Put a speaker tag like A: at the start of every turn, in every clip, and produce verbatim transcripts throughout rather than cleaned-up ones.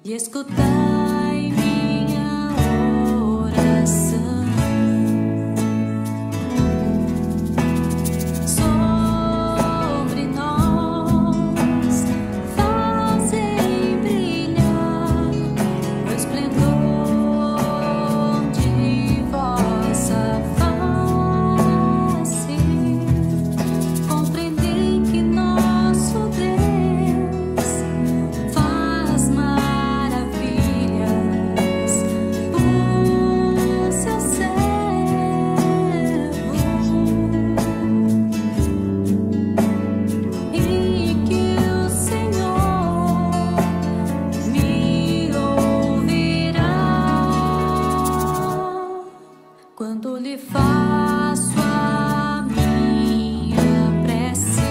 A: e escutai minha oração. Sobre nós fazei brilhar o esplendor de vossa face. Compreendei que nosso Deus faz maravilhas por seu servo, e que o Senhor me ouvirá quando lhe faço a minha prece.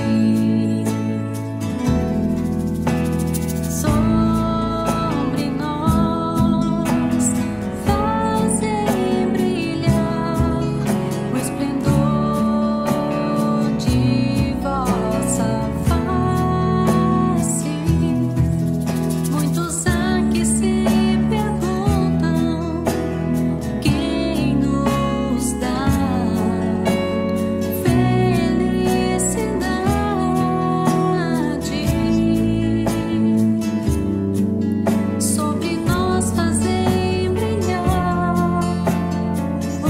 A: Sobre nós fazei brilhar o esplendor de vossa face. Muitos há que se perguntam quem nos dá felicidade. Sobre nós fazei brilhar o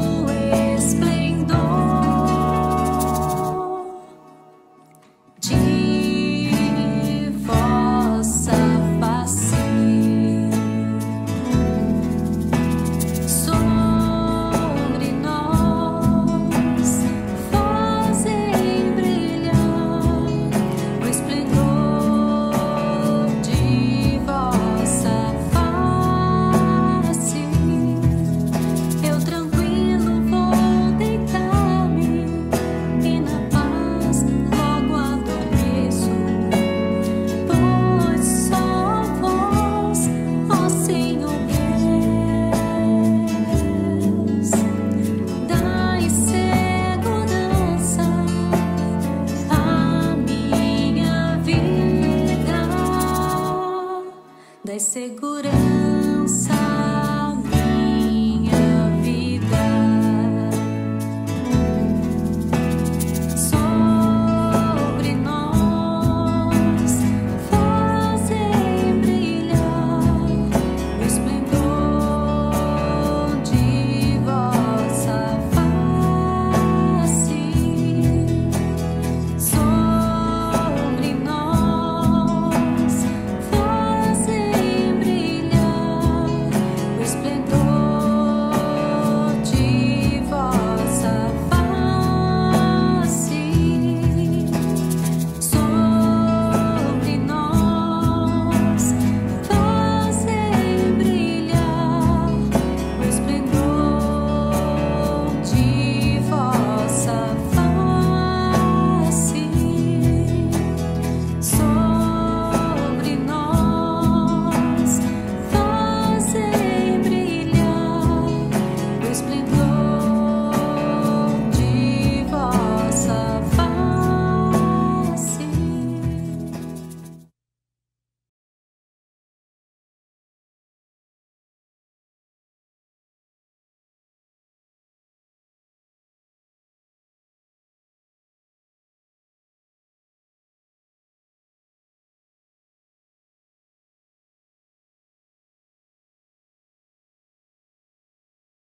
A: esplendor de vossa face. Sobre nós fazei brilhar o esplendor de vossa face. Eu tranquilo vou deitar-me e na paz logo adormeço, pois só vós, ó Senhor Deus, dai segurança à minha vida, dai segurança